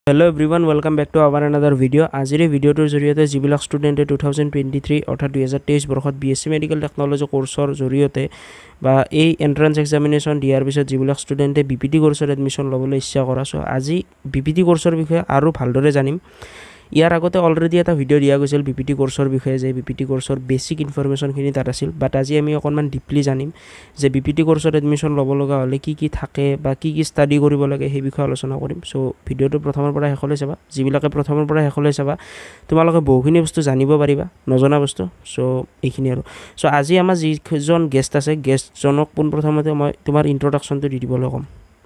Hello everyone, welcome back to our another video. Azire video tour জৰিয়তে যিবিলাক ষ্টুডেণ্টে 2023 অৰ্থাৎ 2023 বৰ্ষত BSc মেডিকেল টেকনলজি কোৰ্সৰ জৰিয়তে বা এই এন্ট্ৰেন্স এক্সামিনেশন দিয়াৰ পিছত যিবিলাক ষ্টুডেণ্টে BPT কোৰ্সৰ এডমিশন ল'বলৈ ইচ্ছা কৰা সো আজি BPT কোৰ্সৰ বিষয়ে আৰু ভালদৰে জানিম। ইয়াৰ আগতে অলৰেডি এটা ভিডিও দিয়া গৈছিল BPT কোৰ্সৰ বিষয়ে যে BPT কোৰ্সৰ বেসিক ইনফৰমেশনখিনি তাত আছিল বাট আজি আমি অকনমান ডিপলি জানিম যে BPT কোৰ্সৰ এডমিশন ল'ব লগা হলে কি কি থাকে বা কি কি ষ্টাডি কৰিব লাগে সেই বিষয়ে আলোচনা কৰিম। সো ভিডিওটো প্ৰথমৰ পৰা শেষলৈ চাবা, যিবিলাকে প্ৰথমৰ পৰা শেষলৈ চাবা তোমালোকে বহুখিনি বস্তু জানিব পাৰিবা, নজনা বস্তু। সো এইখিনি আৰু সো আজি আমাৰ যিজন গেষ্ট আছে গেষ্টজনক পোনপ্ৰথমতে মই তোমাৰ ইন্ট্ৰোডাকশনটো দি দিবলৈ কম।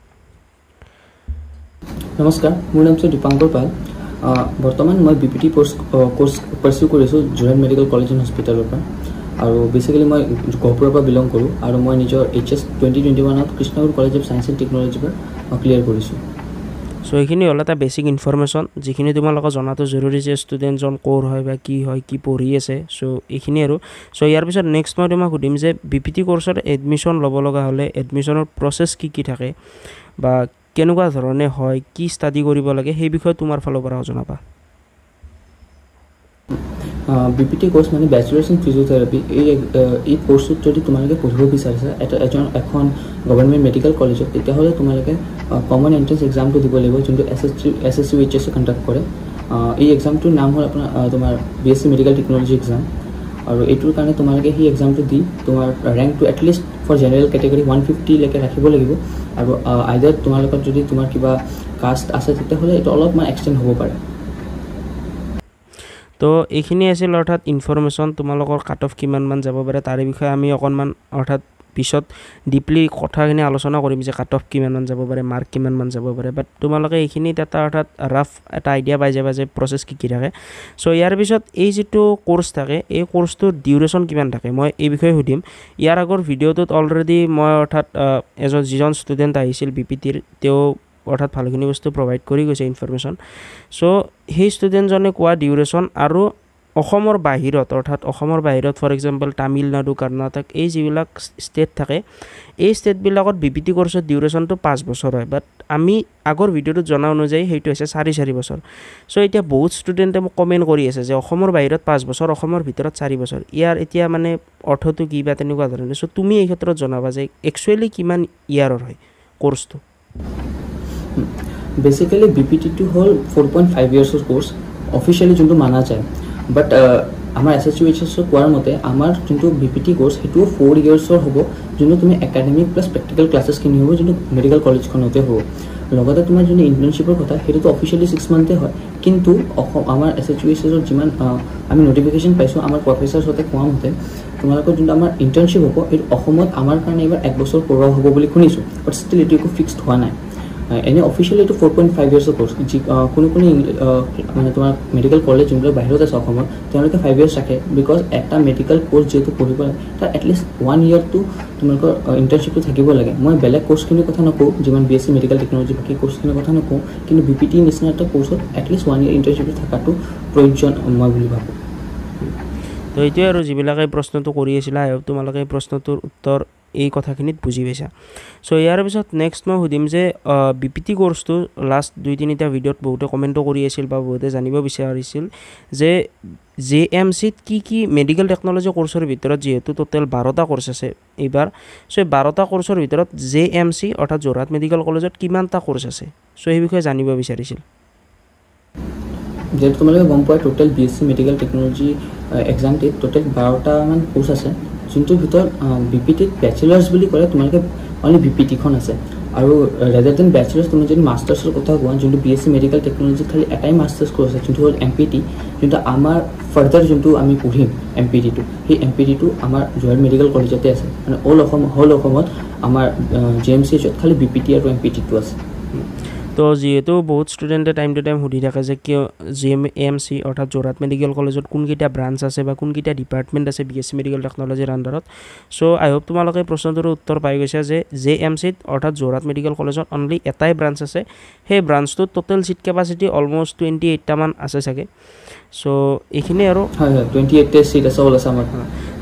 নমস্কাৰ, মোৰ নাম দীপাংকৰ পাল। বৰ্তমান মই BPT কোৰ্স পাৰ্সিউ কৰিছো যোৰহাট মেডিকেল কলেজ এণ্ড হস্পিটেলৰ পৰা আৰু বেসিক্যালি মই গহপুৰৰ পৰা বিলং কৰোঁ আৰু মই নিজৰ HS 2021 Krishnaguru college of science and টেকনলজিৰ পৰা ক্লিয়াৰ কৰিছোঁ। সো এইখিনি হ'ল এটা বেসিক ইনফৰমেশন যিখিনি তোমালোকে জনাটো জৰুৰী যে ষ্টুডেণ্টজন ক'ৰ হয় বা কি পঢ়ি আছে। সো এইখিনি আৰু সো ইয়াৰ পিছত নেক্সট মই তোমাক সুধিম যে BPT কোৰ্সৰ এডমিশন ল'ব লগা হ'লে এডমিশনৰ প্ৰসেস কি থাকে বা কেনেকুৱা ধৰণে হয়, কি ষ্টাডি কৰিব লাগে সেই বিষয়ে তোমাৰ ফালৰ পৰা জনাবা। BPT কোৰ্স মানে ব্যাচেলাৰ্ছ ইন ফিজিঅথেৰাপি। এই কোৰ্সটোত যদি তোমালোকে পঢ়িব বিচাৰিছা এখন গভৰ্ণমেণ্ট মেডিকেল কলেজত তেতিয়াহ'লে তোমালোকে কমন এন্ট্ৰেন্স এক্সামটো দিব লাগিব, যোনটো SSC UHS কণ্ডাক্ট কৰে। এই এক্সামটোৰ নাম হ'ল তোমাৰ BSc মেডিকেল টেকনলজি এক্সাম আৰু এইটোৰ কাৰণে তোমালোকে সেই এক্সামটো দি তোমাৰ ৰেংকটো এটলিষ্ট ফৰ জেনেৰেল কেটেগৰী 150 লৈকে ৰাখিব লাগিব আৰু আইদাৰ তোমালোকৰ যদি তোমাৰ কিবা কাষ্ট আছে তেতিয়াহ'লে এইটো অলপমান এক্সটেণ্ড হ'ব পাৰে। তো এইখিনি আছিল অৰ্থাৎ ইনফৰমেশন তোমালোকৰ কাট অফ কিমান মান যাব পাৰে তাৰে বিষয়ে আমি অকনমান অৰ্থাৎ পিছত ডিপলি কথাখিনি আলোচনা কৰিম যে কাট অফ কিমান মান যাব পাৰে, মাৰ্ক কিমান মান যাব পাৰে, বাট তোমালোকে এইখিনি এটা অৰ্থাৎ ৰাফ এটা আইডিয়া পাই যাবা যে প্ৰসেস কি থাকে। সো ইয়াৰ পিছত এই যেটো কোৰ্স থাকে এই কোৰ্সটোৰ ডিউৰেশ্যন কিমান থাকে মই এই বিষয়ে সুধিম। ইয়াৰ আগৰ ভিডিওটোত অলৰেডি মই অৰ্থাৎ যিজন ষ্টুডেণ্ট আহিছিল BPTৰ তেওঁ অৰ্থাৎ ভালখিনি বস্তু প্ৰভাইড কৰি গৈছে ইনফৰমেশন। সো সেই ষ্টুডেণ্টজনে কোৱা ডিউৰেশ্যন আৰু অসমৰ বাহিৰত অৰ্থাৎ অসমৰ বাহিৰত ফৰ এক্সাম্পল তামিলনাডু, কৰ্ণাটক এই যিবিলাক ষ্টেট থাকে এই ষ্টেটবিলাকত BPT কোৰ্সৰ ডিউৰেশ্যনটো 5 বছৰ হয়, বাট আমি আগৰ ভিডিওটোত জনা অনুযায়ী সেইটো হৈছে 4 বছৰ। সো এতিয়া বহুত ষ্টুডেণ্টে মোক কমেণ্ট কৰি আছে যে অসমৰ বাহিৰত 5 বছৰ, অসমৰ ভিতৰত 4 বছৰ, ইয়াৰ এতিয়া মানে অৰ্থটো কি বা তেনেকুৱা ধৰণে। সো তুমি এই ক্ষেত্ৰত জনাবা যে একচুৱেলি কিমান ইয়াৰৰ হয় কোৰ্সটো। বেসিক্যালি BPT হ'ল 4.5 ইয়াৰ্ছৰ কোৰ্স অফিচিয়েলি যোনটো মানা যায়, বাট আমাৰ SSC UHS কোৱাৰ মতে আমাৰ যোনটো BPT কোৰ্স সেইটো 4 ইয়াৰ্ছৰ হ'ব, যোনটো তুমি একাডেমিক প্লাছ প্ৰেক্টিকেল ক্লাছেছখিনি হ'ব যোনটো মেডিকেল কলেজখনতে হ'ব। লগতে তোমাৰ যোনটো ইণ্টাৰ্ণশ্বিপৰ কথা সেইটোতো অফিচিয়েলি 6 মান্থে হয়, কিন্তু আমাৰ SSC UHS যিমান আমি নটিফিকেশ্যন পাইছোঁ আমাৰ প্ৰফেচাৰছতে কোৱা মতে তোমালোকৰ যোনটো আমাৰ ইণ্টাৰ্ণশ্বিপ হ'ব এইটো অসমত আমাৰ কাৰণে এইবাৰ 1 বছৰ কৰোৱা হ'ব বুলি শুনিছোঁ, বাট ষ্টিল এইটো একো ফিক্সড হোৱা নাই। এনে অফিচিয়েলি এইটো 4.5 ইয়াৰ্ছৰ কোৰ্স। কোনো মানে তোমাৰ মেডিকেল কলেজ যোনবিলাক বাহিৰত আছে অসমত তেওঁলোকে 5 ইয়াৰ্ছ ৰাখে, বিকজ এটা মেডিকেল কোৰ্স যিহেতু পঢ়িব লাগে তাৰ এটলিষ্ট 1 ইয়াৰটো তোমালোকৰ ইণ্টাৰ্ণশ্বিপটো থাকিব লাগে। মই বেলেগ কোৰ্সখিনিৰ কথা নকওঁ, যিমান BSc মেডিকেল টেকনলজি বাকী কোৰ্সখিনিৰ কথা নকওঁ, কিন্তু BPT নিচিনা এটা কোৰ্সত এটলিষ্ট 1 ইয়াৰ ইণ্টাৰ্ণশ্বিপটো থকাটো প্ৰয়োজন মই বুলি ভাবোঁ। তো এইটোৱে আৰু যিবিলাকে এই প্ৰশ্নটো কৰি আছিলা তোমালোকে এই প্ৰশ্নটোৰ উত্তৰ এই কথাখিনিত বুজি পাইছা। সো ইয়াৰ পিছত নেক্সট মই সুধিম যে BPT কোৰ্সটো লাষ্ট 2-3টা ভিডিঅ'ত বহুতে কমেণ্টো কৰি আছিল বা বহুতে জানিব বিচাৰিছিল যে JMCত কি মেডিকেল টেকনলজি কোৰ্সৰ ভিতৰত যিহেতু টোটেল 12টা কোৰ্স আছে এইবাৰ। সো 12টা কোৰ্সৰ ভিতৰত JMC অৰ্থাৎ যোৰহাট মেডিকেল কলেজত কিমানটা কোৰ্স আছে সো এই বিষয়ে জানিব বিচাৰিছিল। যেহেতু তোমালোকে গম পোৱা টোটেল BSc মেডিকেল টেকনলজি এক্সামটিত টোটেল 12টা মান কোৰ্স আছে, যোনটোৰ ভিতৰত BPTত বেচেলাৰ্ছ বুলি ক'লে তোমালোকে অনলি BPTখন আছে আৰু ৰেডাৰ দেন বেচেলাৰ্ছ তুমি যদি মাষ্টাৰ্ছৰ কথা কোৱা যোনটো BSc মেডিকেল টেকনলজিত খালি এটাই মাষ্টাৰ্ছ কোৰ্স আছে যোনটো হ'ল MPT, যোনটো আমাৰ ফাৰ্ডাৰ যোনটো আমি পঢ়িম MPTটো সেই MPTটো আমাৰ যোৰহাট মেডিকেল কলেজতে আছে। মানে হ'ল অসমত আমাৰ JMCHত খালি BPT আৰু MPTটো আছে। তো যেহেতু বহুত ষ্টুডেণ্টে টাইম টু টাইম সুধি থাকে যে কিয় JMC অৰ্থাৎ যোৰহাট মেডিকেল কলেজত কোনকেইটা ব্ৰাঞ্চ আছে বা কোনকেইটা ডিপাৰ্টমেণ্ট আছে BSc মেডিকেল টেকনলজিৰ আণ্ডাৰত। সো আই হোপ তোমালোকে প্ৰশ্নটোৰ উত্তৰ পাই গৈছে যে JMCত অৰ্থাৎ যোৰহাট মেডিকেল কলেজত অনলি এটাই ব্ৰাঞ্চ আছে, সেই ব্ৰাঞ্চটোত টোটেল চিট কেপাচিটি অলমষ্ট 28টা মান আছে চাগে। সো এইখিনি আৰু 28টা চিট আছে আমাৰ।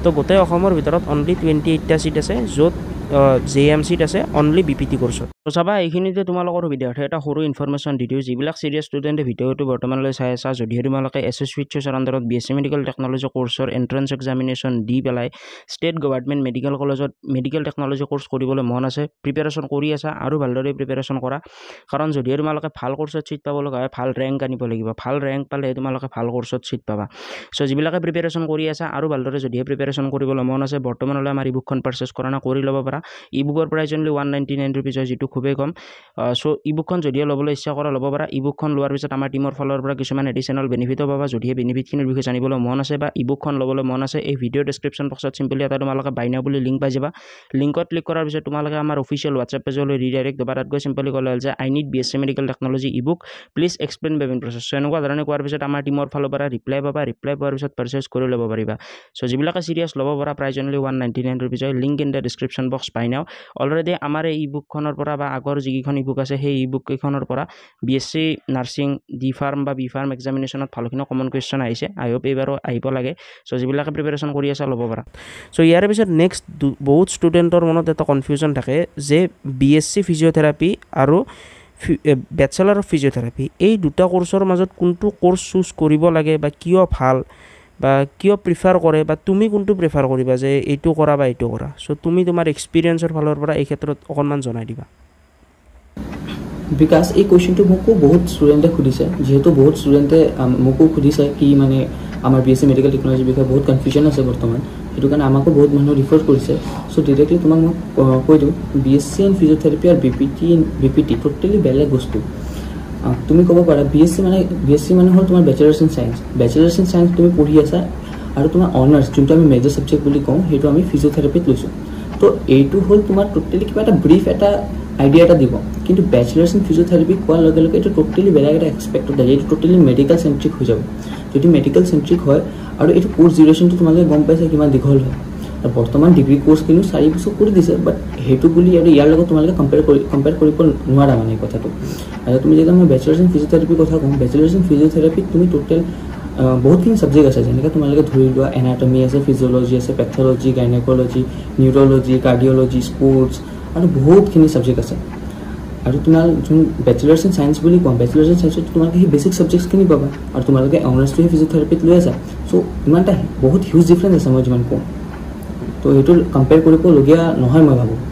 তো গোটেই অসমৰ ভিতৰত অনলি 28টা সিট আছে য'ত JM সিট আছে অনলি BPT কোৰ্সত তো চাবা এইখিনিতে তোমালোকৰ সুবিধাৰ্থে এটা সৰু ইনফৰমেশ্যন দি দিওঁ যিবিলাক সিৰিয়াছ ষ্টুডেণ্টে ভিডিঅ'টো বৰ্তমানলৈ চাই আছা যদিহে তোমালোকে SSC আণ্ডাৰত BSc মেডিকেল টেকনলজি কোৰ্সৰ এন্ট্ৰেন্স এক্সামিনেশ্যন দি পেলাই ষ্টেট গভৰ্ণমেণ্ট মেডিকেল কলেজত মেডিকেল টেকনলজি কোৰ্স কৰিবলৈ মন আছে প্ৰিপাৰেশ্যন কৰি আছা আৰু ভালদৰে প্ৰিপাৰেশ্যন কৰা কাৰণ যদিহে তোমালোকে ভাল কোৰ্সত সিট পাব লগা হয় ভাল ৰেংক আনিব লাগিব ভাল ৰেংক পালে তোমালোকে ভাল কোৰ্সত সিট পাবা সো যিবিলাকে প্ৰিপাৰেশ্যন কৰি আছা আৰু ভালদৰে যদিহে প্ৰিপাৰেশ্যন কৰিবলৈ মন আছে বৰ্তমানলৈ আমাৰ ইবুকখন পাৰচেজ কৰা না কৰি ল'ব পাৰা ইবুকৰ প্ৰাইচ অনলি 199 रुपीस হয় যেটো খুবেই কম সো ইবুকখন যদিহে ল'বলৈ ইচ্ছা কৰা ল'ব পাৰা ইবুকখন লোৱাৰ পিছত আমাৰ টিমৰ ফালৰ পৰা কিছুমান এডিশনাল বেনিফিটও পাবা যদিহে বেনিফিটখিনিৰ বিষয়ে জানিবলৈ মন আছে বা ইবুকখন ল'বলৈ মন আছে এই ভিডিও ডেসক্ৰিপচন বক্সত সিম্পলি এটা তোমালোকে বাই নাও বুলি লিংক পাই যাবা লিংকত ক্লিক কৰাৰ পিছত তোমালোকে আমাৰ অফিচিয়েল WhatsApp পেজলৈ ৰিডাইৰেক্ট হ'বা তাত গৈ সিম্পলি ক'লে যে I need BSc medical technology ebook please explain payment process so এনেকুৱা ধৰণে কোৱাৰ পিছত আমাৰ টিমৰ ফালৰ পৰা ৰিপ্লাই পাবা ৰিপ্লাই পোৱাৰ পিছত পাৰচেজ কৰি ল'ব পাৰিবা সো যিবিলাকে সিৰিয়াছ ল'ব পৰা প্ৰাইচ অনলি 199 रुपीस হয় link in the description box পাই নাও অলৰেডি আমাৰ এই ইবুকখনৰ পৰা বা আগৰ যিকেইখন ইবুক আছে সেই ইবুক কেইখনৰ পৰা BSc নাৰ্ছিং ডি ফাৰ্ম বা বি ফাৰ্ম এক্সামিনেশ্যনত ভালখিনি কমন কুৱেশ্যন আহিছে আই হোপ এইবাৰো আহিব লাগে সো যিবিলাকে প্ৰিপাৰেশ্যন কৰি আছে ল'ব পাৰা সো ইয়াৰ পিছত নেক্সট বহুত ষ্টুডেণ্টৰ মনত এটা কনফিউজন থাকে যে BSc ফিজিঅ'থেৰাপি আৰু বেচেলাৰ অফ ফিজিঅ'থেৰাপি এই দুটা কোৰ্সৰ মাজত কোনটো কোৰ্স চুজ কৰিব লাগে বা কিয় ভাল বা কিয় প্ৰিফাৰ কৰে বা তুমি কোনটো প্ৰিফাৰ কৰিবা যে এইটো কৰা বা এইটো কৰা সো তুমি তোমাৰ এক্সপেৰিয়েন্সৰ ফালৰ পৰা এই ক্ষেত্ৰত অকনমান জনাই দিবা বিকাশ এই কোৱেশ্চনটো মোকো বহুত ষ্টুডেণ্টে সুধিছে যেহেতু বহুত ষ্টুডেণ্টে মোকো সুধিছে কি মানে আমাৰ BSc মেডিকেল টেকনলজি বিষয়ে বহুত কনফিউজন আছে বৰ্তমান সেইটো কাৰণে আমাকো বহুত মানুহ ৰিফাৰ কৰিছে সো ডাইৰেক্টলি তোমাক মই কৈ দিওঁ BSc এণ্ড ফিজিঅ'থেৰাপি আৰু BPT টোটেলি বেলেগ বস্তু তুমি ক'ব পাৰা BSc মানে হ'ল তোমাৰ বেচেলাৰ্ছ ইন সায়েন্স তুমি পঢ়ি আছা আৰু তোমাৰ অনাৰ্ছ যোনটো আমি মেজৰ সাবজেক্ট বুলি কওঁ সেইটো আমি ফিজিঅ'থেৰাপিত লৈছোঁ তো এইটো হ'ল তোমাৰ টোটেলি কিবা এটা ব্ৰিফ এটা আইডিয়া এটা দিব কিন্তু বেচেলাৰ্ছ ইন ফিজিঅ'থেৰাপি কোৱাৰ লগে লগে এইটো টোটেলি বেলেগ এটা এক্সপেক্টত যায় এইটো টোটেলি মেডিকেল চেণ্ট্ৰিক হৈ যাব যদি মেডিকেল চেণ্ট্ৰিক হয় আৰু এইটো কোৰ্ছ ডিউৰেশ্যনটো তোমালোকে গম পাইছা কিমান দীঘল হয় আৰু বৰ্তমান ডিগ্ৰী কোৰ্ছখিনি 4 বছৰ কৰি দিছে বাট সেইটো বুলি আৰু ইয়াৰ লগত তোমালোকে কম্পেয়াৰ কৰিব নোৱাৰা মানে কথাটো আৰু তুমি যেতিয়া মই বেচেলাৰ্ছ ইন ফিজিঅ'থেৰাপিৰ কথা কওঁ বেচেলাৰ্ছ ইন ফিজিঅ'থেৰাপিত তুমি টোটেল বহুতখিনি সাবজেক্ট আছে যেনেকৈ তোমালোকে ধৰি লোৱা এনাটমি আছে ফিজিঅ'লজি আছে পেথলজি গাইনেকলজি নিউৰলজি কাৰ্ডিঅলজি স্পৰ্টছ আৰু বহুতখিনি সাবজেক্ট আছে আৰু তোমাৰ যোন বেচেলাৰ্ছ ইন সায়েন্স বুলি কওঁ বেচেলাৰ্ছ ইন সায়েন্সত তোমালোকে সেই বেছিক সাবজেক্টছখিনি পাবা আৰু তোমালোকে অনাৰ্ছটো সেই ফিজিঅ'থেৰাপিত লৈ আছা চ' ইমানটা বহুত হিউজ ডিফাৰেঞ্চ আছে মই যিমান কওঁ তো এইটো কম্পেয়াৰ কৰিবলগীয়া নহয় মই ভাবোঁ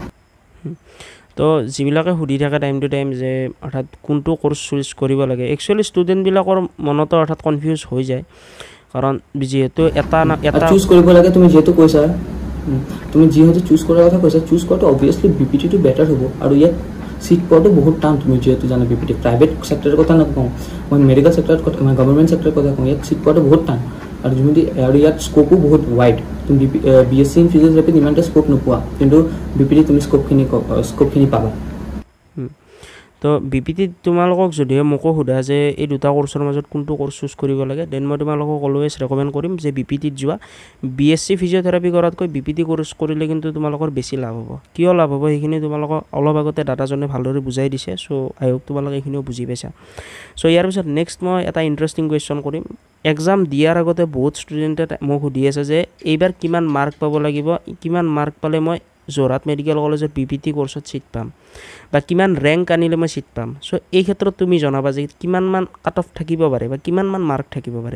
তো যিবিলাকে সুধি থাকে টাইম টু টাইম যে অৰ্থাৎ কোনটো কোৰ্স চুজ কৰিব লাগে একচুৱেলি ষ্টুডেণ্টবিলাকৰ মনতো অৰ্থাৎ কনফিউজ হৈ যায় কাৰণ যিহেতু এটা চুজ কৰিব লাগে তুমি যিহেতু কৈছা তুমি যিহেতু চুজ কৰাৰ কথা কৈছা চুজ কৰাটো অবভিয়াছলি BPTটো বেটাৰ হ'ব আৰু ইয়াত সিট পোৱাটো বহুত টান তুমি যেহেতু জানা BPT প্ৰাইভেট সেক্টৰৰ কথা নকওঁ মই মেডিকেল সেক্টৰত কথা মই গভৰ্ণমেণ্ট সেক্টৰৰ কথা কওঁ ইয়াত সিট পোৱাটো বহুত টান আৰু আৰু ইয়াত স্কোপো বহুত ৱাইড তুমি BSc ইন ফিজিঅ'থেৰাপিত ইমানটা স্কোপ নোপোৱা কিন্তু BPT তুমি স্কোপখিনি পাবা তো BPT তোমালোকক যদিহে মোকো সোধা যে এই দুটা কোৰ্সৰ মাজত কোনটো কোৰ্স চুজ কৰিব লাগে দেন মই তোমালোকক অলৱেজ ৰেকমেণ্ড কৰিম যে BPTত যোৱা BSc ফিজিঅ'থেৰাপি কৰাতকৈ BPT কোৰ্স কৰিলে কিন্তু তোমালোকৰ বেছি লাভ হ'ব কিয় লাভ হ'ব সেইখিনি তোমালোকক অলপ আগতে দাদাজনে ভালদৰে বুজাই দিছে সো আই হোপ তোমালোকে এইখিনিও বুজি পাইছা সো ইয়াৰ পিছত নেক্সট মই এটা ইণ্টাৰেষ্টিং কুৱেশ্যন কৰিম এক্সাম দিয়াৰ আগতে বহুত ষ্টুডেণ্টে মোক সুধি আছে যে এইবাৰ কিমান মাৰ্ক পাব লাগিব কিমান মাৰ্ক পালে মই যোৰহাট মেডিকেল কলেজত BPT কোৰ্সত সিট পাম বা কিমান ৰেংক আনিলে মই সিট পাম সো এই ক্ষেত্ৰত তুমি জনাবা যে কিমান মান কাট অফ থাকিব পাৰে বা কিমান মান মাৰ্ক থাকিব পাৰে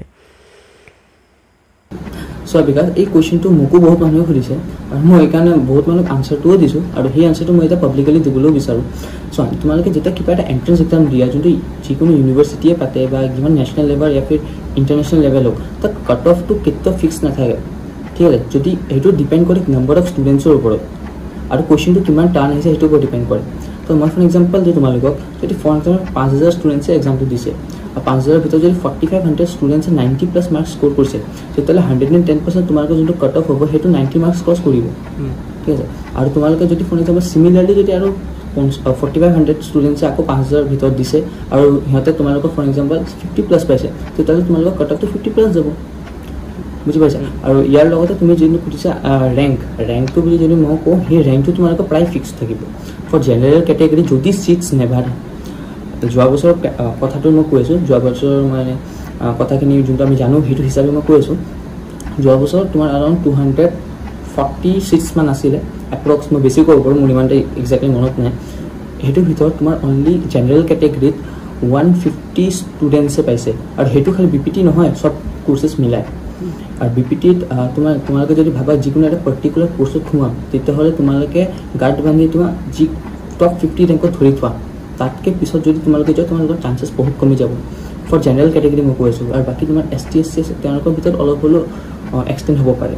সো বিকাশ এই কোৱেশ্চনটো মোকো বহুত মানুহে সুধিছে আৰু মই এইকাৰণে বহুত মানুহক আনসাৰটোও দিছোঁ আৰু সেই আনসাৰটো মই এটা পাব্লিকলি দিবলৈও বিচাৰোঁ সো তোমালোকে যেতিয়া কিবা এটা এন্ট্ৰেন্স এক্সাম দিয়া যোনটো যিকোনো ইউনিভাৰ্চিটিয়ে পাতে বা যিমান নেশ্যনেল লেভেল या फिर ইণ্টাৰনেশ্যনেল লেভেল হওক তাত কাট অফটো কেতিয়াও ফিক্স নাথাকে ঠিক আছে যদি সেইটো ডিপেণ্ড কৰে নাম্বাৰ অফ ষ্টুডেণ্টছৰ ওপৰত আৰু কুৱেশ্যনটো কিমান টান আহিছে সেইটোৰ ওপৰত ডিপেণ্ড কৰে তো মই ফৰ এক্সাম্পল দিওঁ তোমালোকক যদি ফৰ এক্সাম্পল 5000 ষ্টুডেণ্টছে এক্সামটো দিছে আৰু 5000ৰ ভিতৰত যদি 4500 ষ্টুডেণ্টছে 90+ মাৰ্কছ স্ক'ৰ কৰিছে তেতিয়াহ'লে 110% তোমালোকৰ যোনটো কাট অফ হ'ব সেইটো 90 মাৰ্কছ ক্ৰছ কৰিব ঠিক আছে আৰু তোমালোকে যদি ফৰ এক্সাম্পল চিমিলাৰলি যদি আৰু 4500 ষ্টুডেণ্টছে আকৌ 5000ৰ ভিতৰত দিছে আৰু সিহঁতে তোমালোকৰ ফৰ এক্সাম্পল 50+ পাইছে তেতিয়াহ'লে তোমালোকৰ কাট অফটো 50+ যাব বুঝি পাইছা আৰু ইয়াৰ লগতে তুমি যদি খুজিছা ৰেংকটো বুলি যদি মই কওঁ সেই ৰেংকটো তোমালোকৰ প্ৰায় ফিক্স থাকিব ফৰ জেনেৰেল কেটেগৰী যদি সিটছ নেভাৰ যোৱা বছৰৰ কথাটো মই কৈ আছোঁ যোৱা বছৰৰ মানে কথাখিনি যোনটো আমি জানো সেইটো হিচাপে মই কৈ আছোঁ যোৱা বছৰ তোমাৰ এৰাউণ্ড 46 মান আছিলে এপ্ৰক্স, মই বেছি ক'ব পাৰোঁ, মোৰ ইমান এক্সেক্টলি মনত নাই। সেইটোৰ ভিতৰত তোমাৰ অনলি জেনেৰেল কেটেগৰীত 150 ষ্টুডেণ্টছে পাইছে, আৰু সেইটো খালি BPT নহয়, চব কোৰ্চেছ মিলাই। আৰু BPTত তোমালোকে যদি ভাবা যিকোনো এটা পাৰ্টিকুলাৰ কোৰ্চত সোমাম, তেতিয়াহ'লে তোমালোকে গাৰ্ড বান্ধি তোমাৰ যি টপ 50 ৰেংকত ধৰি থোৱা, তাতকৈ পিছত যদি তোমালোকে যোৱা তোমালোকৰ চান্সেছ বহুত কমি যাব। ফৰ জেনেৰেল কেটেগৰী মই কৈ আছোঁ, আৰু বাকী তোমাৰ ST SC আছে, তেওঁলোকৰ ভিতৰত অলপ হ'লেও এক্সটেণ্ড হ'ব পাৰে।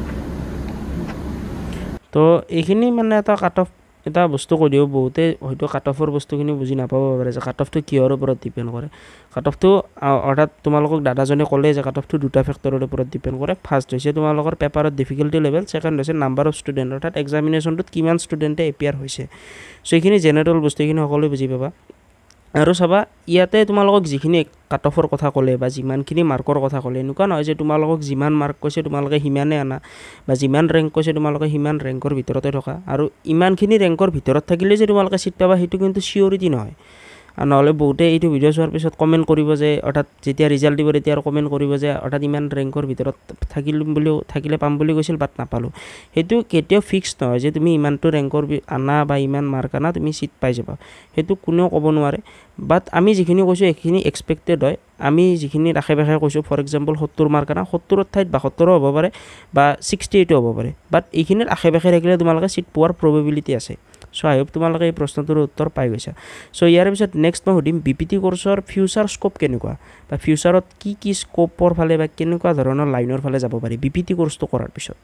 তো এইখিনি মানে এটা কাট অফ এটা বস্তু কৈ দিওঁ, বহুতে হয়তো কাট অফৰ বস্তুখিনি বুজি নাপাব পাৰে যে কাট অফটো কিহৰ ওপৰত ডিপেণ্ড কৰে। কাট অফটো অৰ্থাৎ তোমালোকক দাদাজনে ক'লে যে কাট অফটো দুটা ফেক্টৰৰ ওপৰত ডিপেণ্ড কৰে। ফাৰ্ষ্ট হৈছে তোমালোকৰ পেপাৰত ডিফিকাল্টি লেভেল, ছেকেণ্ড হৈছে নাম্বাৰ অফ ষ্টুডেণ্ট, অৰ্থাৎ এক্সামিনেশ্যনটোত কিমান ষ্টুডেণ্টে এপিয়াৰ হৈছে। চ' এইখিনি জেনেৰেল বস্তুখিনি সকলোৱে বুজি পাবা। আৰু চাবা ইয়াতে তোমালোকক যিখিনি কাট অফৰ কথা ক'লে বা যিমানখিনি মাৰ্কৰ কথা ক'লে, এনেকুৱা নহয় যে তোমালোকক যিমান মাৰ্ক কৈছে তোমালোকে সিমানে আনা, বা যিমান ৰেংক কৈছে তোমালোকে সিমান ৰেংকৰ ভিতৰতে থকা, আৰু ইমানখিনি ৰেংকৰ ভিতৰত থাকিলে যে তোমালোকে চিট পাবা সেইটো কিন্তু চিয়ৰিটি নহয়। আৰু নহ'লে বহুতে এইটো ভিডিঅ' চোৱাৰ পিছত কমেণ্ট কৰিব যে, অৰ্থাৎ যেতিয়া ৰিজাল্ট দিব তেতিয়া আৰু কমেণ্ট কৰিব যে অৰ্থাৎ ইমান ৰেংকৰ ভিতৰত থাকিলে পাম বুলি কৈছিল বাট নাপালোঁ। সেইটো কেতিয়াও ফিক্স নহয় যে তুমি ইমানটো ৰেংকৰ আনা বা ইমান মাৰ্ক আনা তুমি চিট পাই যাবা, সেইটো কোনেও ক'ব নোৱাৰে। বাট আমি যিখিনি কৈছোঁ এইখিনি এক্সপেক্টেড হয়। আমি যিখিনি আশে পাশে কৈছোঁ, ফৰ এক্সাম্পল 70 মাৰ্ক আনা, 70ৰ ঠাইত 72 হ'ব পাৰে বা 68 হ'ব পাৰে, বাট এইখিনিৰ আশে পাশে থাকিলে তোমালোকে চিট পোৱাৰ প্ৰবেবিলিটি আছে। চ' আই হোপ তোমালোকে এই প্ৰশ্নটোৰ উত্তৰ পাই গৈছা। চ' ইয়াৰ পিছত নেক্সট মই সুধিম BPT কোৰ্চৰ ফিউচাৰ স্ক'প কেনেকুৱা, বা ফিউচাৰত কি স্ক'পৰ ফালে বা কেনেকুৱা ধৰণৰ লাইনৰ ফালে যাব পাৰি BPT কোৰ্চটো কৰাৰ পিছত।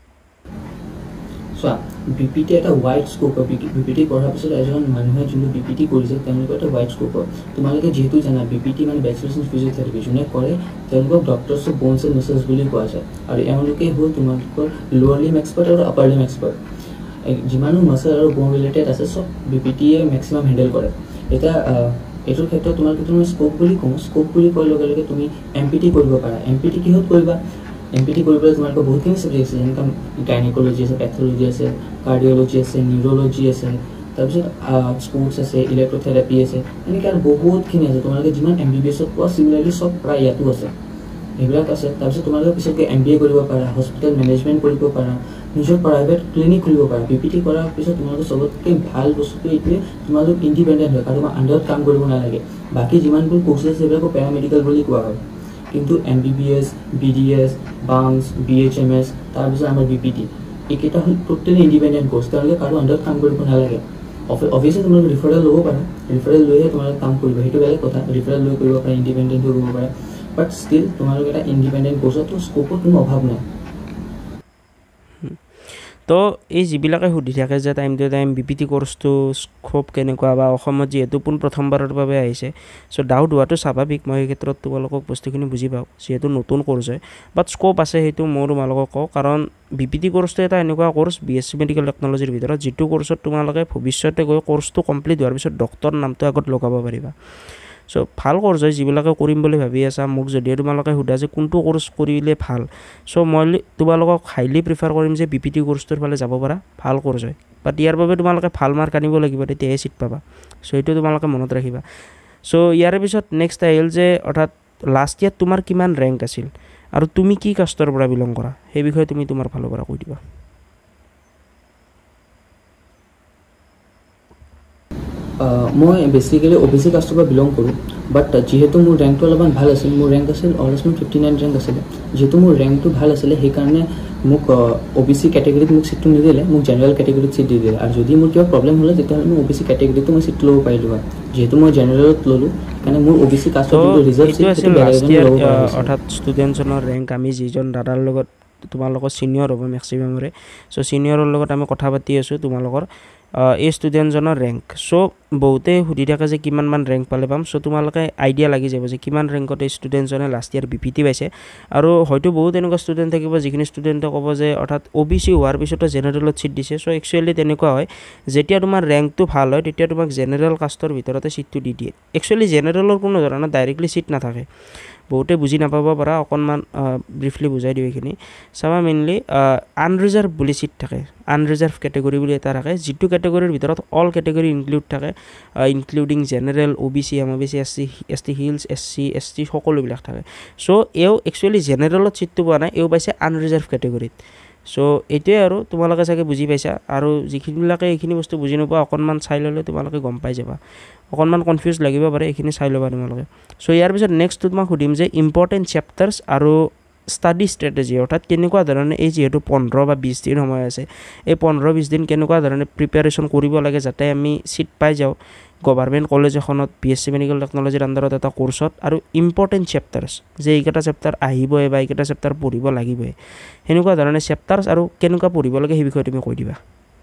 চোৱা, BPT এটা ৱাইড স্ক'প হয়। BPT পঢ়াৰ পিছত এজন মানুহে যোনটো BPT কৰিছে তেওঁলোকৰ এটা ৱাইড স্ক'প হয়। তোমালোকে যিহেতু জানা BPT মানে বেচেলাৰ্ছ ইন ফিজিঅ'থেৰাপি, যোনে কৰে তেওঁলোকক doctors of bones and muscles বুলি কোৱা যায়। আৰু এওঁলোকে হ'ল তোমালোকৰ লোৱাৰ লিম এক্সপাৰ্ট আৰু আপাৰ লিম এক্সপাৰ্ট। যিমানো মাছল আৰু ব'ন ৰিলেটেড আছে চব BPTয়ে মেক্সিমাম হেণ্ডেল কৰে। এতিয়া এইটোৰ ক্ষেত্ৰত তোমালোকে তুমি স্ক'প বুলি কওঁ, স্ক'প বুলি কোৱাৰ লগে লগে তুমি MPT কৰিব পাৰা। MPT কিহত কৰিবা? MPT কৰিবলৈ তোমালোকৰ বহুতখিনি ছাবজেক্ট আছে, যেনেকৈ গাইনেকলজি আছে, পেথলজি আছে, কাৰ্ডিঅ'লজি আছে, নিউৰ'লজি আছে, তাৰপিছত স্পৰ্টছ আছে, ইলেক্ট্ৰথেৰাপি আছে, এনেকৈ আৰু বহুতখিনি আছে। তোমালোকে যিমান MBBSত পোৱা চিমিলাৰলি চব প্ৰায় ইয়াতো আছে, এইবিলাক আছে। তাৰপিছত তোমালোকে পিছতকৈ MBA কৰিব পাৰা, হস্পিটেল মেনেজমেণ্ট কৰিব পাৰা, নিজৰ প্ৰাইভেট ক্লিনিক খুলিব পাৰা। BPT কৰাৰ পিছত তোমালোকে চবতকৈ ভাল বস্তুটো এইটোৱে, তোমালোক ইণ্ডিপেণ্ডেণ্ট হয়, কাৰোবাৰ আণ্ডাৰত কাম কৰিব নালাগে। বাকী যিমানবোৰ কোৰ্চেছ আছে সেইবিলাকো পেৰামেডিকেল বুলি কোৱা হয়, কিন্তু MBBS, BDS, BAMS, BHMS, তাৰপিছত আমাৰ BPT, এইকেইটা হ'ল টোটেলি ইণ্ডিপেণ্ডেণ্ট কোৰ্চ। তেওঁলোকে কাৰো আণ্ডাৰত কাম কৰিব নালাগে। অফিচত তোমালোকে ৰিফাৰেল ল'ব পাৰা, ৰিফাৰেল লৈহে তোমালোকে কাম কৰিব, সেইটো বেলেগ কথা। ৰিফাৰেল লৈ কৰিব পাৰা, ইণ্ডিপেণ্ডেণ্ট হৈ কৰিব পাৰা, বাট ষ্টিল তোমালোকে এটা ইণ্ডিপেণ্ডেণ্ট কোৰ্চতো স্ক'পত কোনো অভাৱ নাই। তো এই যিবিলাকে সুধি থাকে যে টাইম টু টাইম BPT কোৰ্চটো স্ক'প কেনেকুৱা, বা অসমত যিহেতু প্ৰথমবাৰৰ বাবে আহিছে, চ' ডাউট হোৱাটো স্বাভাৱিক। মই এই ক্ষেত্ৰত তোমালোকক বস্তুখিনি বুজি পাওঁ, যিহেতু নতুন কোৰ্চ হয়, বাট স্ক'প আছে সেইটো মই তোমালোকক কওঁ। কাৰণ BPT কোৰ্চটো এটা এনেকুৱা কোৰ্চ BSc মেডিকেল টেকন'লজিৰ ভিতৰত, যিটো কোৰ্চত তোমালোকে ভৱিষ্যতে গৈ কোৰ্চটো কমপ্লিট হোৱাৰ পিছত ডক্টৰ নামটো আগত লগাব পাৰিবা। চ' ভাল কোৰ্চ হয়, যিবিলাকে কৰিম বুলি ভাবি আছা। মোক যদিও তোমালোকে সোধা যে কোনটো কোৰ্চ কৰিলে ভাল, চ' মই তোমালোকক হাইলি প্ৰিফাৰ কৰিম যে BPT কোৰ্চটোৰ ফালে যাব পাৰা, ভাল কোৰ্চ হয়। বাট ইয়াৰ বাবে তোমালোকে ভাল মাৰ্ক আনিব লাগিব, তেতিয়াহে চিট পাবা। চ' সেইটো তোমালোকে মনত ৰাখিবা। চ' ইয়াৰ পিছত নেক্সট আহিল যে অৰ্থাৎ লাষ্ট ইয়াৰ তোমাৰ কিমান ৰেংক আছিল, আৰু তুমি কি কাষ্টৰ পৰা বিলং কৰা, সেই বিষয়ে তুমি তোমাৰ ফালৰ পৰা কৈ দিবা। মই বেচিকেলি OBC কাষ্টৰ পৰা বিলং কৰোঁ, বাট যিহেতু মোৰ ৰেংকটো অলপমান ভাল আছিল, মোৰ ৰেংক আছিল অলমষ্ট 59 ৰেংক আছিলে। যিহেতু মোৰ ৰেংকটো ভাল আছিলে সেইকাৰণে মোক OBC কেটেগৰীত মোক চিটটো নিদিলে, মোক জেনেৰেল কেটেগৰীত চিট দি দিলে। আৰু যদি মোৰ কিবা প্ৰব্লেম হ'লে তেতিয়াহ'লে মই OBC কেটেগৰীটো মই চিট ল'ব পাৰিলোঁ হয়। যিহেতু মই জেনেৰেলত ল'লোঁ সেইকাৰণে মোৰ OBC কাষ্টৰ ৰিজাৰ্ভ চিট আছিল লাষ্ট ইয়াৰ, অৰ্থাৎ ষ্টুডেণ্টজনৰ ৰেংক। আমি যিজন দাদাৰ লগত, তোমালোকৰ ছিনিয়ৰ হ'ব মেক্সিমামৰে, চ' ছিনিয়ৰৰ লগত আমি কথা পাতি আছোঁ তোমালোকৰ এই ষ্টুডেণ্টজনৰ ৰেংক। চ' বহুতে সুধি থাকে যে কিমানমান ৰেংক পালে পাম। চ' তোমালোকে আইডিয়া লাগি যাব যে কিমান ৰেংকত এই ষ্টুডেণ্টজনে লাষ্ট ইয়াৰ BPT পাইছে। আৰু হয়তো বহুত এনেকুৱা ষ্টুডেণ্ট থাকিব যিখিনি ষ্টুডেণ্টে ক'ব যে অৰ্থাৎ OBC হোৱাৰ পিছতো জেনেৰেলত চিট দিছে। চ' একচুৱেলি তেনেকুৱা হয়, যেতিয়া তোমাৰ ৰেংকটো ভাল হয় তেতিয়া তোমাক জেনেৰেল কাষ্টৰ ভিতৰতে চিটটো দি দিয়ে। একচুৱেলি জেনেৰেলৰ কোনো ধৰণৰ ডাইৰেক্টলি চিট নাথাকে, বহুতে বুজি নাপাব পাৰা, অকণমান ব্ৰিফলি বুজাই দিওঁ এইখিনি। চাবা মেইনলি আনৰিজাৰ্ভ বুলি চিট থাকে, আনৰিজাৰ্ভ কেটেগৰী বুলি এটা থাকে, যিটো কেটেগৰীৰ ভিতৰত অল কেটেগৰী ইনক্লুড থাকে, including general, OBC, MOBC, SC hills, SC ST সকলোবিলাক থাকে। চ' এও একচুৱেলি জেনেৰেলত চিটটো পোৱা নাই, এও পাইছে আনৰিজাৰ্ভ কেটেগৰীত। সো এইটোৱে আৰু তোমালোকে চাগে বুজি পাইছা আৰু যিখিনিবিলাকে এইখিনি বস্তু বুজি নোপোৱা অকণমান চাই ল'লে তোমালোকে গম পাই যাবা অকণমান কনফিউজ লাগিব পাৰে এইখিনি চাই ল'বা তোমালোকে সো ইয়াৰ পিছত নেক্সট তোমাক সুধিম যে ইম্পৰ্টেণ্ট চেপ্টাৰ্ছ আৰু ষ্টাডি ষ্ট্ৰেটেজি অৰ্থাৎ কেনেকুৱা ধৰণে এই যিহেতু 15 বা 20 দিন সময় আছে এই 15-20 দিন কেনেকুৱা ধৰণে প্ৰিপেৰেশ্যন কৰিব লাগে যাতে আমি চিট পাই যাওঁ গভৰ্ণমেণ্ট কলেজ এখনত BSc মেডিকেল টেকন'লজিৰ আণ্ডাৰত এটা কোৰ্চত আৰু ইম্পৰ্টেণ্ট চেপ্টাৰ্ছ যে এইকেইটা চেপ্টাৰ আহিবই বা এইকেইটা চেপ্টাৰ পঢ়িব লাগিবই সেনেকুৱা ধৰণে চেপ্টাৰ্ছ আৰু কেনেকুৱা পঢ়িব লাগে সেই বিষয়ে তুমি কৈ দিবা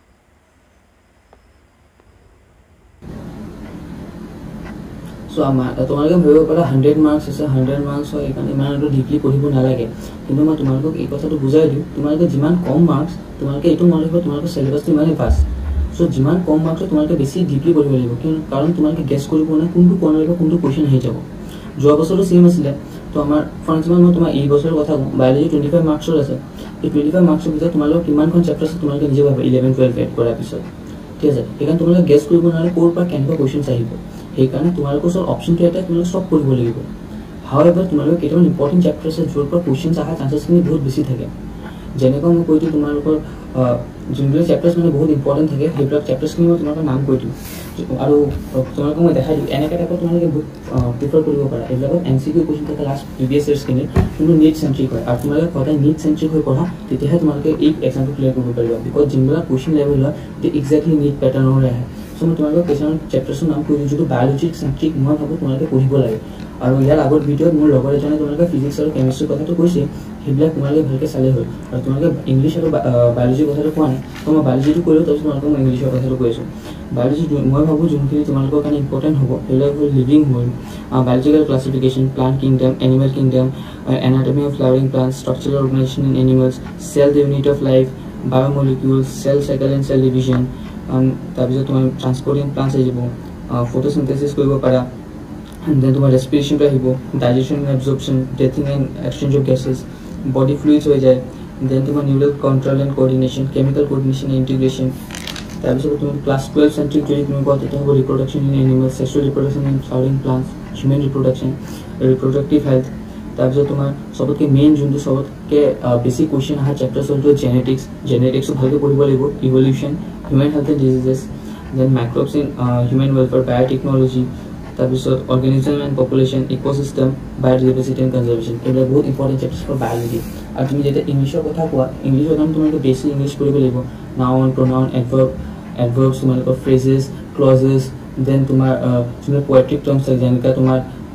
সো তোমালোকে ভাবিব পাৰা 100 মাৰ্কছ আছে 100 মাৰ্কছ হয় এইকাৰণে ইমান আৰু ডিপলি পঢ়িব নালাগে কিন্তু মই তোমালোকক এই কথাটো বুজাই দিওঁ তোমালোকে যিমান কম মাৰ্কছ তোমালোকে এইটো মনত ৰাখিব তোমালোকৰ চিলেবাছটো ইমানেই ফাষ্ট সো যিমান কম মাৰ্কছ তোমালোকে বেছি ডিপলি পঢ়িব লাগিব কাৰণ তোমালোকে গেছ কৰিব নাই কোনটো কৰ্ণাৰ পৰা কোনটো কুৱেশ্যন আহি যাব যোৱা বছৰটো সেম আছিলে তো আমাৰ ফৰ এক্সাম্পল মই তোমাৰ এই বছৰৰ কথা কওঁ বায়'লজি 25 মাৰ্কছৰ আছে এই 25 মাৰ্কছৰ ভিতৰত তোমালোকৰ কিমানখন চেপ্টাৰ আছে তোমালোকে নিজে ভাবা 11-12 এড কৰাৰ পিছত ঠিক আছে সেইকাৰণে তোমালোকে গেছ কৰিব নোৱাৰে ক'ৰ পৰা কেনেকুৱা কুৱেশ্যনছ আহিব সেইকাৰণে তোমালোকৰ ওচৰত অপশ্যনটো এটা তোমালোকে চব পঢ়িব লাগিব হাউএভাৰ তোমালোকৰ কেইটামান ইম্পৰ্টেণ্ট চেপ্টাৰ আছে য'ৰ পৰা কুৱেশ্যনছ অহা চান্সেছখিনি বহুত বেছি থাকে যেনেকুৱা মই কৈ দিওঁ তোমালোকৰ যোনবিলাক চেপ্টাৰ্ছ মানে বহুত ইম্পৰ্টেণ্ট থাকে সেইবিলাক চেপ্টাৰ্ছখিনি মই তোমালোকৰ নাম কৈ দিওঁ আৰু তোমালোকক মই দেখাই দিওঁ এনেকুৱা টাইপৰ তোমালোকে বহুত প্ৰিফাৰ কৰিব পাৰা এইবিলাকত MCQ কুৱেশ্যন থাকে লাষ্ট প্ৰিভিয়াছ ইয়েৰ্ছখিনি কিন্তু নীট চেণ্ট্ৰিক হয় আৰু তোমালোকে সদায় নীট চেণ্ট্ৰিক হৈ পঢ়া তেতিয়াহে তোমালোকে এই এক্সামটো ক্লিয়াৰ কৰিব পাৰিবা বিকজ যোনবিলাক কুৱেশ্যন লেভেল হয় সেইটো এক্সেক্টলি নীট পেটাৰ্ণৰে আহে সো মই তোমালোকক কিছুমান চেপ্টাৰ্ছৰ নাম কৈ দিওঁ যিটো বায়'লজিক চেণ্ট্ৰিক মই ভাবোঁ তোমালোকে পঢ়িব লাগে আৰু ইয়াৰ আগৰ ভিডিঅ'ত মোৰ লগৰ এজনে তোমালোকে ফিজিক্স আৰু কেমিষ্ট্ৰিৰ কথাটো কৈছে সেইবিলাক তোমালোকে ভালকৈ চালে হ'ল আৰু তোমালোকে ইংলিছ আৰু বায়'লজিৰ কথাটো কোৱা নাই তো মই বায়'লজিটো কৰিলোঁ তাৰপিছত তোমালোকক মই ইংলিছৰ কথাটো কৈছোঁ বায়'লজি মই ভাবোঁ যোনখিনি তোমালোকৰ কাৰণে ইম্পৰ্টেণ্ট হ'ব সেইবিলাক হ'ল লিভিং হ'ল biological classification plant kingdom animal kingdom anatomy of flowering plants structural organisation in animals cell unit of life biomolecules cell cycle and cell division তাৰপিছত তোমাৰ ট্ৰান্সপৰ্টিং প্লাণ্টছ আহিব ফটোচিনথেচিছ কৰিব পাৰা দেন তোমাৰ ৰেছপিৰেশ্যনটো আহিব digestion and absorption breathing and exchange of gases body fluids হৈ যায় দেন তোমাৰ neural control and coordination chemical coordination and integration তাৰপিছত তুমি ক্লাছ 12 চেণ্ট্ৰিক যদি তুমি কোৱা তেতিয়া হ'ব reproduction in animals sexual reproduction in flowering plants human reproduction reproductive health তাৰপিছত তোমাৰ চবতকৈ মেইন যোনটো চবতকৈ বেছি কুৱেশ্যন অহা চেপ্টাৰ্ছ হ'লটো জেনেটিক্সো ভালকৈ পঢ়িব লাগিব evolution human health and diseases then microbes in human welfare biotechnology তাৰপিছত organism and population ecosystem biodiversity and conservation এইবিলাক বহুত ইম্পৰ্টেণ্ট চেপ্টাৰ্ছ ফৰ বায়'লজি আৰু তুমি যেতিয়া ইংলিছৰ কথা কোৱা ইংলিছৰ কাৰণে তোমালোকে বেছি ইংলিছ কৰিব লাগিব নাউন প্ৰনাউন এডভাৰ্বছ তোমালোকৰ ফ্ৰেজেছ ক্লজেছ দেন তোমাৰ যোনবিলাক পয়েট্ৰিক টাৰ্মছ থাকে যেনেকৈ তোমাৰ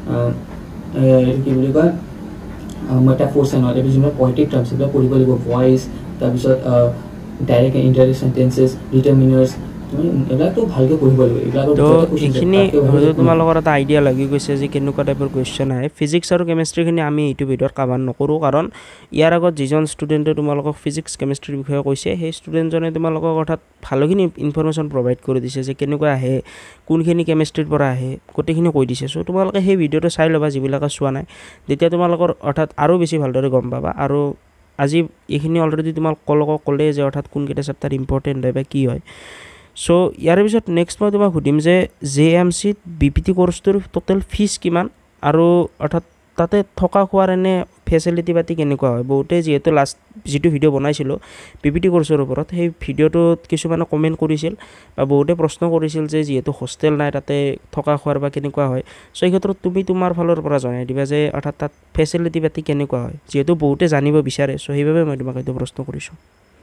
এইটো কি বুলি কয় মেটাফৰ্ছ এণ্ড অল এইবোৰ যোনবিলাক পয়েট্ৰিক টাৰ্মছ সেইবিলাক পঢ়িব লাগিব ভইচ তাৰপিছত direct and indirect sentences determiners এইবিলাকতো ভালকৈ পঢ়িব লাগিব তো এইখিনি হয়তো তোমালোকৰ এটা আইডিয়া লাগি গৈছে যে কেনেকুৱা টাইপৰ কুৱেশ্যন আহে ফিজিক্স আৰু কেমেষ্ট্ৰিখিনি আমি এইটো ভিডিঅ'ত কাভাৰ নকৰোঁ কাৰণ ইয়াৰ আগত যিজন ষ্টুডেণ্টে তোমালোকক ফিজিক্স কেমেষ্ট্ৰিৰ বিষয়ে কৈছে সেই ষ্টুডেণ্টজনে তোমালোকৰ কথাত ভালোখিনি ইনফৰমেশ্যন প্ৰভাইড কৰি দিছে যে কেনেকুৱা আহে কোনখিনি কেমেষ্ট্ৰিৰ পৰা আহে গোটেইখিনি কৈ দিছে চ' তোমালোকে সেই ভিডিঅ'টো চাই ল'বা যিবিলাকে চোৱা নাই তেতিয়া তোমালোকৰ অৰ্থাৎ আৰু বেছি ভালদৰে গম পাবা আৰু আজি এইখিনি অলৰেডি তোমালোকক ক'লে যে অৰ্থাৎ কোনকেইটা চেপ্টাৰ ইম্পৰ্টেণ্ট হয় বা কি হয় চ' ইয়াৰ পিছত নেক্সট মই তোমাক সুধিম যে JMCত BPT কৰ্চটোৰ টোটেল ফিজ কিমান আৰু অৰ্থাৎ তাতে থকা খোৱাৰ এনে ফেচিলিটি পাতি কেনেকুৱা হয় বহুতে যিহেতু লাষ্ট যিটো ভিডিঅ' বনাইছিলোঁ BPT কৰ্চৰ ওপৰত সেই ভিডিঅ'টোত কিছুমানে কমেণ্ট কৰিছিল বা বহুতে প্ৰশ্ন কৰিছিল যে যিহেতু হোষ্টেল নাই তাতে থকা খোৱাৰ বা কেনেকুৱা হয় চ' এই ক্ষেত্ৰত তুমি তোমাৰ ফালৰ পৰা জনাই দিবা যে অৰ্থাৎ তাত ফেচিলিটি পাতি কেনেকুৱা হয় যিহেতু বহুতে জানিব বিচাৰে চ' সেইবাবে মই তোমাক এইটো প্ৰশ্ন কৰিছোঁ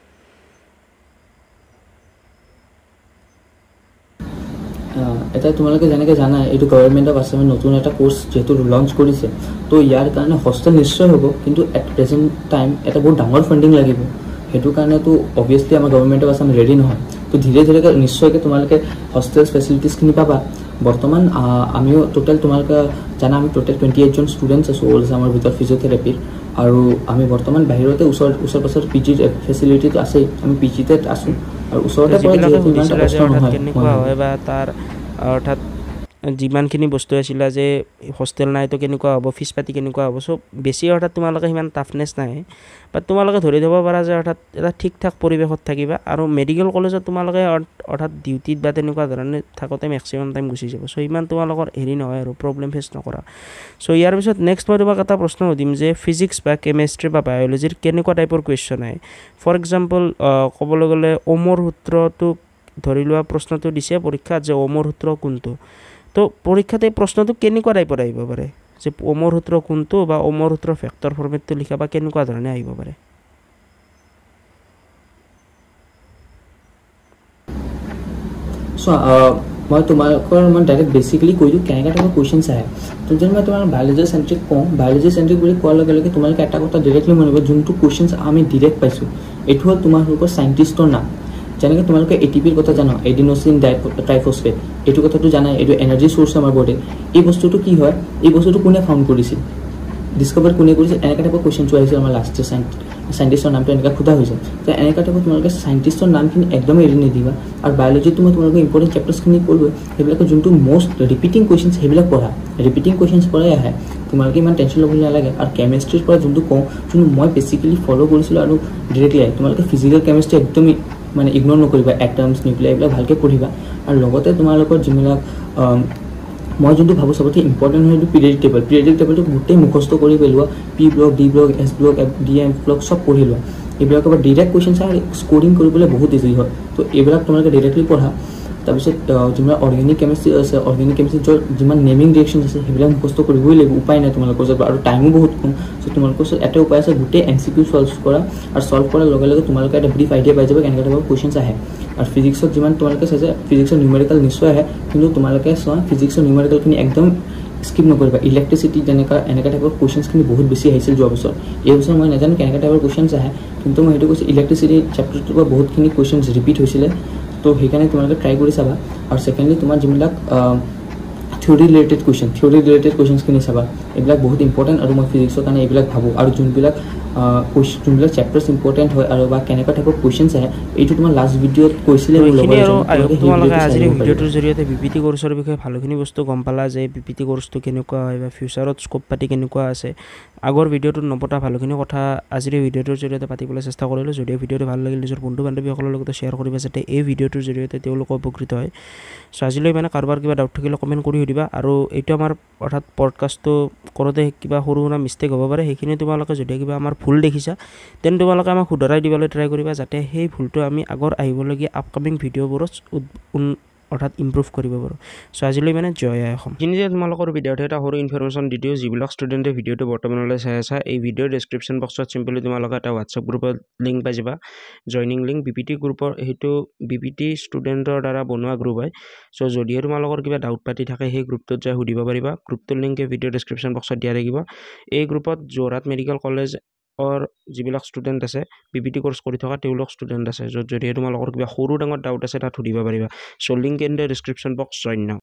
এটা তোমালোকে যেনেকৈ জানা এইটো গভৰ্ণমেণ্ট অফ আছামে নতুন এটা কোৰ্চ যিহেতু লঞ্চ কৰিছে তো ইয়াৰ কাৰণে হোষ্টেল নিশ্চয় হ'ব কিন্তু এট প্ৰেজেণ্ট টাইম এটা বহুত ডাঙৰ ফাণ্ডিং লাগিব সেইটো কাৰণেতো অভিয়াছলি আমাৰ গভৰ্ণমেণ্ট অফ আছাম ৰেডি নহয় তো ধীৰে ধীৰে নিশ্চয়কৈ তোমালোকে হোষ্টেলছ ফেচিলিটিছখিনি পাবা বৰ্তমান আমিও টোটেল তোমালোকে জানা আমি টোটেল 28জন ষ্টুডেণ্টছ আছোঁ অল আছামৰ ভিতৰত ফিজিঅ'থেৰাপিৰ আৰু আমি বৰ্তমান বাহিৰতে ওচৰ পাছৰ PG ফেচিলিটিটো আছেই আমি PGতে আছোঁ আৰু ওচৰতে কেনেকুৱা হয় বা তাৰ অৰ্থাৎ যিমানখিনি বস্তু আছিলা যে হোষ্টেল নাই তো কেনেকুৱা হ'ব, ফিজ পাতি কেনেকুৱা হ'ব, চ' বেছি অৰ্থাৎ তোমালোকে সিমান টাফনেছ নাহে, বাট তোমালোকে ধৰি থ'ব পাৰা যে অৰ্থাৎ এটা ঠিক ঠাক পৰিৱেশত থাকিবা। আৰু মেডিকেল কলেজত তোমালোকে অৰ্থাৎ ডিউটিত বা তেনেকুৱা ধৰণে থাকোঁতে মেক্সিমাম টাইম গুচি যাব, চ' ইমান তোমালোকৰ হেৰি নহয় আৰু প্ৰব্লেম ফেচ নকৰা। চ' ইয়াৰ পিছত নেক্সট মই তোমাক এটা প্ৰশ্ন সুধিম যে ফিজিক্স বা কেমেষ্ট্ৰি বা বায়'লজিৰ কেনেকুৱা টাইপৰ কুৱেশ্যন আহে। ফৰ এক্সাম্পল ক'বলৈ গ'লে ওমৰ সূত্ৰটো ধৰি লোৱা প্ৰশ্নটো দিছে পৰীক্ষাত যে ওমৰ সূত্ৰ কোনটো, তো পৰীক্ষাত এই প্ৰশ্নটো কেনেকুৱা টাইপৰ আহিব পাৰে, যে ওমৰ সূত্ৰ কোনটো বা ওমৰ সূত্ৰ ভেক্টৰ ফৰ্মেটটো লিখা বা কেনেকুৱা ধৰণে আহিব পাৰে। চ' মই তোমালোকৰ মই ডাইৰেক্ট বেচিকেলি কৈ দিওঁ কেনেকুৱা টাইপৰ কুৱেশ্যনছ আহে। তো যদি মই তোমাৰ বায়'লজি চেণ্ট্ৰিক কওঁ, বায়'লজি চেণ্ট্ৰিক বুলি কোৱাৰ লগে লগে তোমালোকে এটা কথা ডাইৰেক্টলি মনিব, যোনটো কুৱেশ্যনছ আমি ডিৰেক্ট পাইছোঁ এইটো হ'ল তোমালোকৰ চাইণ্টিষ্টৰ নাম। যেনেকৈ তোমালোকে ATPৰ কথা জানা, এডিনোচিন ট্ৰাইফচফেট, এইটো কথাটো জানাই, এইটো এনাৰ্জি চ'ৰ্চ আমাৰ বডিৰ। এই বস্তুটো কি হয়, এই বস্তুটো কোনে ফাউণ্ড কৰিছিল, ডিছকভাৰ কোনে কৰিছিল, এনেকুৱা টাইপৰ কুৱেশ্যনটো আহিছিল আমাৰ লাষ্ট ইয়াৰ চাইণ্টিষ্টৰ নামটো এনেকৈ সোধা হৈছে। তো এনেকুৱা টাইপত তোমালোকে চাইণ্টিষ্টৰ নামখিনি একদমেই এৰি নিদিবা। আৰু বায়'লজিত মই তোমালোকে ইম্পৰ্টেণ্ট চেপ্টাৰ্ছখিনি কৰোঁ, সেইবিলাকৰ যোনটো মষ্ট ৰিপিটিং কুৱেশ্যনছ সেইবিলাক পঢ়া, ৰিপিটিং কুৱেশ্যনছ পৰাই আহে, তোমালোকে ইমান টেনশ্যন ল'ব নালাগে। আৰু কেমেষ্ট্ৰিৰ পৰা যোনটো কওঁ, যোনটো মই বেচিকেলি ফ'ল' কৰিছিলোঁ আৰু ডিৰেক্টলি আহে, তোমালোকে ফিজিকেল কেমেষ্ট্ৰি একদমেই মানে ইগন'ৰ নকৰিবা, এটমছ নিউক্লিয়াৰ এইবিলাক ভালকৈ পঢ়িবা। আৰু লগতে তোমালোকৰ যিবিলাক মই যোনটো ভাবোঁ চবতকৈ ইম্পৰ্টেণ্ট হয় সেইটো পিৰিয়ডিক টেবল। পিৰিয়ডিক টেবলটো গোটেই মুখস্থ কৰি পেলোৱা, P block, D block, S block, DM block চব পঢ়ি লোৱা। এইবিলাকৰ পৰা ডিৰেক্ট কুৱেশ্যন চাই স্ক'ৰিং কৰিবলৈ বহুত ইজি হয়। তো এইবিলাক তোমালোকে ডিৰেক্টলি পঢ়া। তাৰপিছত যিমান অৰ্গেনিক কেমেষ্ট্ৰি আছে, অৰ্গেনিক কেমেষ্ট্ৰিৰ যিমান নেমিং ৰিয়েকশ্যনছ আছে সেইবিলাক মুখস্থ কৰিবই লাগিব, উপায় নাই তোমালোকৰ ওচৰত, আৰু টাইমো বহুত কম। চ' তোমালোকৰ ওচৰত এটা উপায় আছে, গোটেই MCQ চল্ভ কৰা, আৰু চল্ভ কৰাৰ লগে লগে তোমালোকে এটা ব্ৰিফ আইডিয়া পাই যাব কেনেকুৱা টাইপৰ কুৱেশ্যনছ আহে। আৰু ফিজিক্সত যিমান তোমালোকে চাইছে, ফিজিক্সৰ নিউমেৰিকেল নিশ্চয় আহে, কিন্তু তোমালোকে চোৱা ফিজিক্সৰ নিউমেৰিকেলখিনি একদম স্কিপ নকৰিবা। ইলেক্ট্ৰিচিটি এনেকুৱা টাইপৰ কুৱেশ্যনছখিনি বহুত বেছি আহিছিল যোৱা বছৰ। এই বছৰ মই নাজানো কেনেকুৱা টাইপৰ কুৱেশ্যনছ আহে, কিন্তু মই সেইটো কৈছোঁ ইলেক্ট্ৰিচিটি চেপ্টাৰটোৰ পৰা বহুতখিনি কুৱেশ্যনছ ৰিপিট হৈছিলে, তো সেইকাৰণে তোমালোকে ট্ৰাই কৰি চাবা। আৰু ছেকেণ্ডলি তোমাৰ যিবিলাক থিয়ৰী ৰিলেটেড কুৱেশ্যনছখিনি চাবা, এইবিলাক বহুত ইম্পৰ্টেণ্ট, আৰু মই ফিজিক্সৰ কাৰণে এইবিলাক ভাবোঁ। আৰু যোনবিলাক চেপ্টাৰ্ছ ইম্পৰ্টেণ্ট হয় আৰু বা কেনেকুৱা টাইপৰ কুৱেশ্যনছ আহে, এইটো তোমাৰ লাষ্ট ভিডিঅ'ত কৈছিলে। তোমালোকে আজিৰ ভিডিঅ'টোৰ জৰিয়তে BPT কোৰ্চৰ বিষয়ে ভালেখিনি বস্তু গম পালা, যে BPT কোৰ্চটো কেনেকুৱা হয় বা ফিউচাৰত স্ক'প পাতি কেনেকুৱা আছে। আগৰ ভিডিঅ'টোত নপতা ভালেখিনি কথা আজিৰ ভিডিঅ'টোৰ জৰিয়তে পাতিবলৈ চেষ্টা কৰিলোঁ। যদিও ভিডিঅ'টো ভাল লাগিল, নিজৰ বন্ধু বান্ধৱীসকলৰ লগত শ্বেয়াৰ কৰিবা, যাতে এই ভিডিঅ'টোৰ জৰিয়তে তেওঁলোকো উপকৃত হয়। চ' আজিলৈ মানে কাৰোবাৰ কিবা ডাউট থাকিলে কমেণ্ট কৰি সুধিবা। আৰু এইটো আমাৰ অৰ্থাৎ পডকাষ্টটো কৰোঁতে কিবা সৰু সুৰা মিষ্টেক হ'ব পাৰে, সেইখিনি তোমালোকে যদি কিবা আমাৰ ভুল দেখিছা তেন্তে তোমালোকে আমাক শুধৰাই দিবলৈ ট্ৰাই কৰিবা, যাতে সেই ভুলটো আমি আগৰ আহিবলগীয়া আপকামিং ভিডিঅ'বোৰত অৰ্থাৎ ইম্প্ৰুভ কৰিব পাৰোঁ। চ' আজিলৈ মানে জয় আই অসম। যিখিনি যে তোমালোকৰ ভিডিঅ'টো এটা সৰু ইনফৰমেশ্যন দি দিওঁ, যিবিলাক ষ্টুডেণ্টে ভিডিঅ'টো বৰ্তমানলৈ চাই আছা, এই ভিডিঅ'ৰ ডেছক্ৰিপশ্যন বক্সত চিম্পলি তোমালোকে এটা হোৱাটছআপ গ্ৰুপৰ লিংক পাই যাবা, জইনিং লিংক। BPT গ্ৰুপৰ, সেইটো BPT ষ্টুডেণ্টৰ দ্বাৰা বনোৱা গ্ৰুপ হয়। চ' যদিহে তোমালোকৰ কিবা ডাউট পাতি থাকে, সেই গ্ৰুপটোত যাই সুধিব পাৰিবা। গ্ৰুপটোৰ লিংকে ভিডিঅ' ডেছক্ৰিপশ্যন বক্সত দিয়া থাকিব। এই গ্ৰুপত যোৰহাট মেডিকেল কলেজৰ যিবিলাক ষ্টুডেণ্ট আছে, BPT কোৰ্চ কৰি থকা তেওঁলোক ষ্টুডেণ্ট আছে, য'ত যদিহে তোমালোকৰ কিবা সৰু ডাঙৰ ডাউট আছে তাত সুধিব পাৰিবা। So' link in the description box, join নাও।